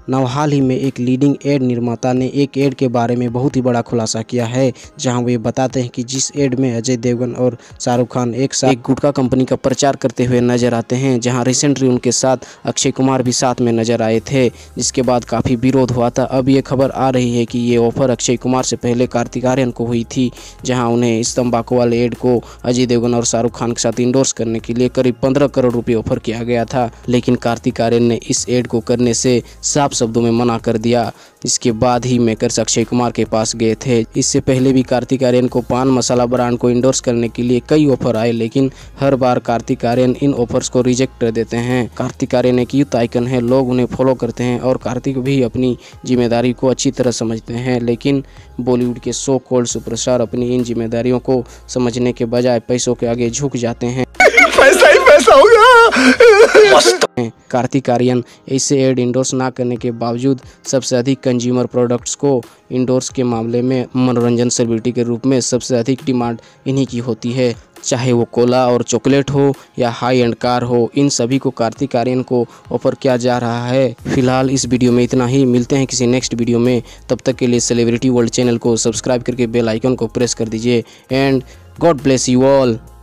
Now हाल ही में एक leading add निर्माता ने एक एड के बारे में बहुत ही बड़ा खुलासा किया है, जहां वे बताते हैं कि जिस एड में अजय देवगन और शाहरुख खान एक साथ एक गुटखा कंपनी का प्रचार करते हुए नजर आते हैं, जहां रिसेंटली उनके साथ अक्षय कुमार भी साथ में नजर आए थे, जिसके बाद काफ़ी विरोध हुआ था। अब ये खबर आ रही है कि ये ऑफर अक्षय कुमार से पहले कार्तिक आर्यन को हुई थी, जहाँ उन्हें इस तंबाकू वाले एड को अजय देवगन और शाहरुख खान के साथ इंडोर्स करने के लिए करीब 15 करोड़ रुपए ऑफर किया गया था, लेकिन कार्तिक आर्यन ने इस एड को करने से साफ शब्दों में मना कर दिया। इसके बाद ही मेकर्स अक्षय कुमार के पास गए थे। इससे पहले भी कार्तिक आर्यन को पान मसाला ब्रांड को इंडोर्स करने के लिए कई ऑफर आए, लेकिन हर बार कार्तिक आर्यन इन ऑफर्स को रिजेक्ट कर देते हैं। कार्तिक आर्यन एक यूथ आइकन है, लोग उन्हें फॉलो करते हैं और कार्तिक भी अपनी जिम्मेदारी को अच्छी तरह समझते हैं, लेकिन बॉलीवुड के सो कॉल्ड सुपरस्टार अपनी इन जिम्मेदारियों को समझने के बजाय पैसों के आगे झुक जाते हैं। पैसा ही पैसा होगा। कार्तिक आर्यन ऐसे एड इंडोर्स ना करने के बावजूद सबसे अधिक कंज्यूमर प्रोडक्ट्स को इंडोर्स के मामले में मनोरंजन सेलिब्रिटी के रूप में सबसे अधिक डिमांड इन्हीं की होती है, चाहे वो कोला और चॉकलेट हो या हाई एंड कार हो। इन सभी को कार्तिक आर्यन को ऑफर किया जा रहा है। फिलहाल इस वीडियो में इतना ही, मिलते हैं किसी नेक्स्ट वीडियो में। तब तक के लिए सेलिब्रिटी वर्ल्ड चैनल को सब्सक्राइब करके बेल आइकन को प्रेस कर दीजिए and god bless you all.